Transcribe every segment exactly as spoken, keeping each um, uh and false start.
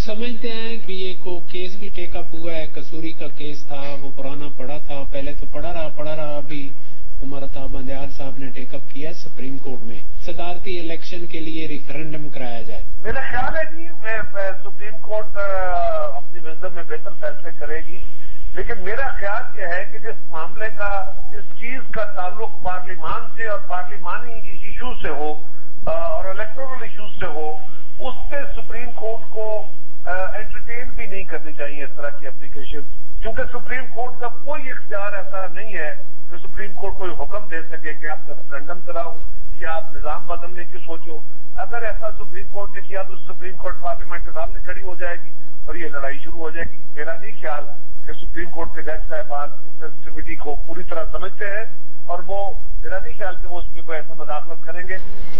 समझते हैं कि ये को केस भी टेकअप हुआ है, कसूरी का केस था, वो पुराना पड़ा था, पहले तो पड़ा रहा पड़ा रहा अभी उमर अता बंदयाल साहब ने टेकअप किया है सुप्रीम कोर्ट में। सदारती इलेक्शन के लिए रेफरेंडम कराया जाए। मेरा ख्याल है जी मैं, मैं सुप्रीम कोर्ट अपनी विजडम में बेहतर फैसले करेगी, लेकिन मेरा ख्याल यह है कि जिस मामले का, इस चीज का ताल्लुक पार्लिमान से और पार्लिमानी इशू से हो और इलेक्टोरल इशूज से हो, उस पे सुप्रीम कोर्ट को एंटरटेन भी नहीं करनी चाहिए इस तरह की एप्लीकेशन, क्योंकि सुप्रीम कोर्ट का कोई इख्तियार ऐसा नहीं है कि सुप्रीम कोर्ट कोई हुक्म दे सके कि आप रेफरेंडम कराओ या आप निजाम बदलने की सोचो। अगर ऐसा सुप्रीम कोर्ट ने किया तो सुप्रीम कोर्ट पार्लियामेंट के सामने खड़ी हो जाएगी और ये लड़ाई शुरू हो जाएगी। मेरा नहीं ख्याल कि सुप्रीम कोर्ट के जज साहबान इस सेंसिटिविटी को पूरी तरह समझते हैं और वो, मेरा नहीं ख्याल कि वो उसमें कोई ऐसा मुदाखलत करेंगे।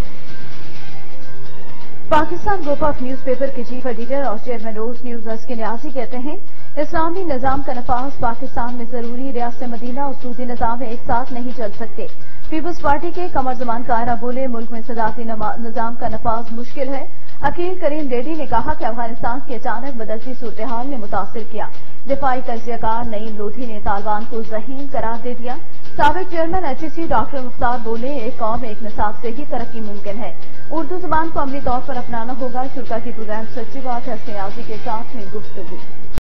Pakistan group of newspaper के चीफ एडिटर और चेयरमैन रोज न्यूज हस्की न्याजी कहते हैं, इस्लामी निजाम का नफाज पाकिस्तान में जरूरी, रियासत मदीना और सूदी निजाम एक साथ नहीं चल सकते। पीपल्स पार्टी के कमर जमान कायरा बोले, मुल्क में सदारती निजाम का नफाज मुश्किल है। अकील करीम रेड्डी ने कहा कि अफगानिस्तान की अचानक बदलती सूरत हाल ने मुतासिर किया। दिफाई तजियाकार नईम लोधी ने तालिबान को ज़हीन करार दे दिया। साबिक चेयरमैन एचईसी डॉक्टर मुख्तार बोले, एक कौम एक निसाब से ही तरक्की मुमकिन है। उर्दू जुबान को अमली तौर पर अपनाना होगा। शुरा की प्रोग्राम सच्ची बात है न्याजी के साथ में गुफ्तगू।